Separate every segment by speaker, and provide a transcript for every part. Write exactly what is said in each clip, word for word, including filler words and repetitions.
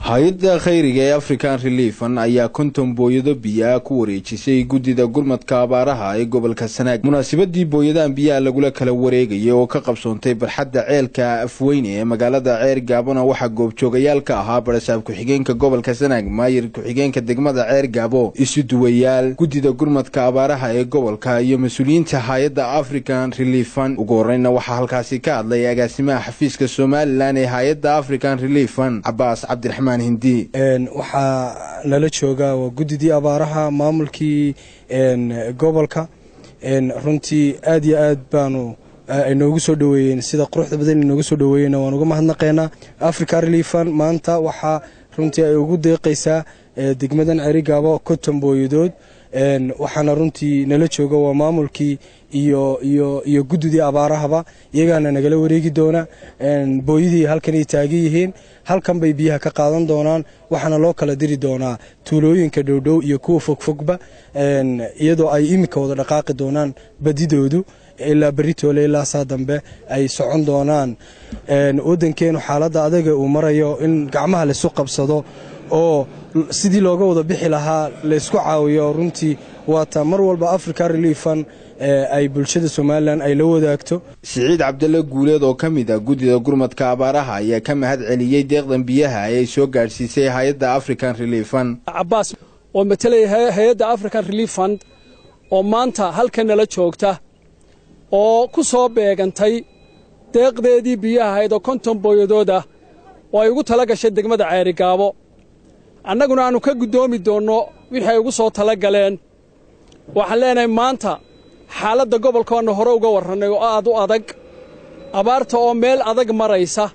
Speaker 1: hay'adda khayriga ee African Relief Fund ayaa konton booyado biyo ku wareejisay gudida gurmadka abaaraha ee gobolka Sanaag. Munaasabadii booyadahan biyaha lagula kala wareegay oo ka qabsoontay barxadda ceelka Afweyne ee magaalada Ceer Gaabona waxa goobjoogayaal ka ahaa barasaab ku-xigeenka gobolka Sanaag, maayir ku-xigeenka degmada Ceer Gaabo, isu duwayaal gudida gurmadka abaaraha ee gobolka iyo mas'uuliyiinta hay'adda African Relief Fund. Ugu horreynna waxa halkaasi ka hadlay agaasimaha xafiiska Soomaaliland ee hay'adda African Relief Fund, Abbas Cabdiraxmaan hindi.
Speaker 2: een waxa nala jooga waa gudidii abaaraha maamulkii een gobolka een runtii aad iyo aad baanu inoogu soo dhaweeyeen sida quruxda badan inoogu soo dhaweeyeen waan uga mahadnaqeynaa. African Relief Fund maanta waxa runtii ay ugu deeqaysaa degmadan Ceer Gaabo konton booyadood een waxaana runtii nala jooga waa maamulkii iyo iyo iyo gudidii abaarahaba iyagana nagala wareegi doona een booyadii halkan ay taagan yihiin halkan bay biyaha ka qaadan doonaan waxaana loo kala diri doonaa tuulooyinka dhowdhow iyo kuwa fogfogba een iyadoo ay imika wada dhaqaaqi doonaan badidoodu ilaa beritoole ilaa saa dambe ay socon doonaan. een wadankeenu xaaladda adaga uu marayo in gacmaha la isku qabsado oo sidii looga wada bixi lahaa la isku caawiyo runtii waata mar walba African Relief Fund ay bulshada Soomaaliland ay la wadaagto.
Speaker 1: Siciid Cabdulle Guuleed oo kamid ah gudida gurmadka abaaraha ayaa ka mahad celiyay deeqdan biyaha ay soo gaarsiisay hay'adda African Relief Fund.
Speaker 3: Abbas oo matalay hay'adda African Relief Fund oo maanta halkan nala joogta oo ku soo beegantay deeqdeedii biyaha ahayd oo konton booyadood ah oo ay ugu tala gashay degmada Ceer Gaabo. annaguna aanu ka gudoomi doono wixii ay ugu soo tala galeen. waxaan leenahay maanta xaaladda gobolkoona hore uga warranay oo aad u adag abaarta oo meel adag maraysa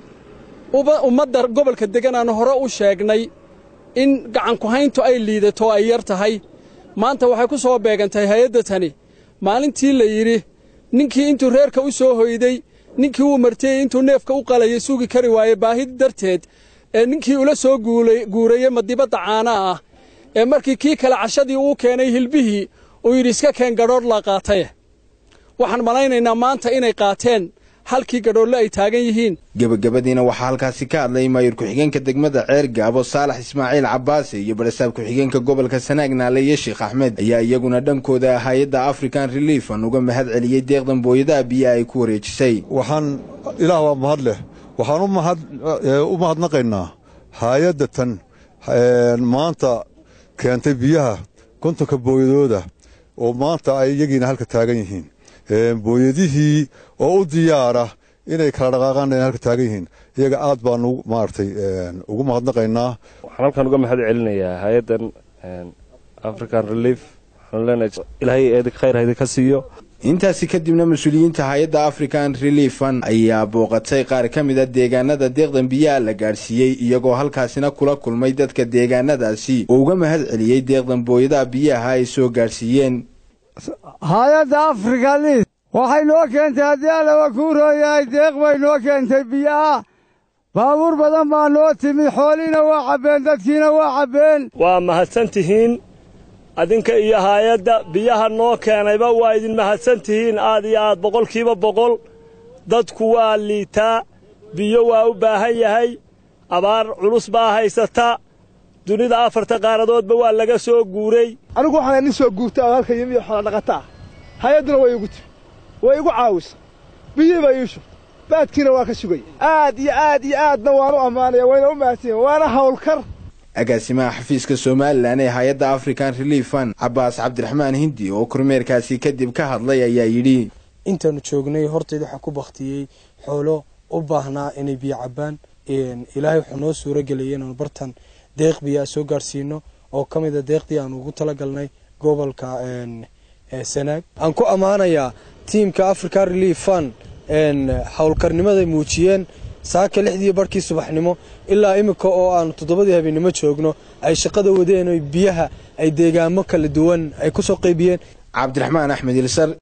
Speaker 3: ummadda gobolka degan aan hore u sheegnay in gacan ku hayntu ay liidato ay yar tahay. maanta waxay ku soo beegantay hay'adda tani maalintii la yidhi ninkii intuu reerka u soo hoyday ninkii uu martay intuu neefka u qalayay sugi kari waayey baahid darteed ee ninkii ula soo guurayay madibadda caanaha ah ee markii kii kale cashadii uu keenay hilbihii uu yidhi iska keen gadhoodh la qaatay. waxaan malaynaynaa maanta inay qaateen halkii gadhoodle ay taagan yihiin.
Speaker 1: gabagabadiina waxaa halkaasi ka hadlay maayir ku-xigeenka degmada Ceer Gaabo Saalax Ismaaciil Cabbaas iyo barasaab ku-xigeenka gobolka Sanaag Naaleeye Sheekh Axmed ayaa iyaguna dhankooda hay'adda African Relief Fund uga mahad celiyay deeqdan booyadaha biyaha ay ku wareejisay.
Speaker 4: waxaan ilaah waa mahad leh waxaan u mahad u mahadnaqaynaa hay'adda tan maanta keentay biyaha kontonka booyadooda oo maanta ay iyagiina halka taagan yihiin booyadihii oo u diyaara inay kala dhaqaaqaan inay halka taagan yihiin iyaga aad baan maartay ugu mahadnaqaynaa.
Speaker 5: waxaan halkan uga mahad celinayaa hay'addan African Relief waxaan leenahay ilaahay eedik khayr haydi ka siiyo.
Speaker 1: intaasi kadibna mas'uuliyiinta hay'adda African Relief Fund ayaa booqatay qaar ka mid ah deegaanada deeqdan biyaha la gaarsiiyay iyagoo halkaasina kula kulmay dadka deegaanadaasi oo uga mahad celiyay deeqdan booyadaha biyaha ay soo gaarsiiyeen.
Speaker 6: hay'adda African waxay noo keentay haddii alla waa ku rooyahay deeq bay noo keentay biyaha baabuur badan baa noo timi xooliina waa cabbeen dadkiina waa cabbeen.
Speaker 7: waa mahadsantihiin adinka iyo hay'adda biyaha noo keenayba waa idin mahadsantihiin aad iyo aad boqolkiiba boqol. dadku waa liitaa biyo waa u baahan yahay abaar culus baa haysata dunida afarta qaaradoodba waa laga soo guuray.
Speaker 8: anigu waxaan nin soo guurtay oo halka yimi xoolo dhaqataa hay'aduna way igu timi way igu caawisa biyo bay iisho baadkiina waa ka sugay aad iyo aad iyo aadna waan u ammaanaya wayna u mahadsanyihiin waana hawlkar.
Speaker 1: agaasimaha xafiiska Soomaaliland ee hay'adda African Relief Fund Abbas Cabdiraxmaan Hindi oo kormeerkaasi kadib ka hadlay ayaa yidhi
Speaker 2: intaanu joognay horteed waxa ku baktiyay xoolo u baahnaa inay biyo cabaan ilaahay wuxuu noo suura geliyay inaan bartan deeq biyo soo gaarsiino oo kamid ah deeqdii aan ugu tala galnay gobolka Sanaag. aan ku amaanayaa tiimka African Relief Fund een hawlkarnimada muujiyeen saaka lixdii barkii subaxnimo ilaa imika oo aan toddobadii habeenimo joogno ay shaqada wadeen oo biyaha ay deegaamo kala duwan ay ku soo qaybiyeen.
Speaker 1: Cabdiraxmaan Axmed Ilsar.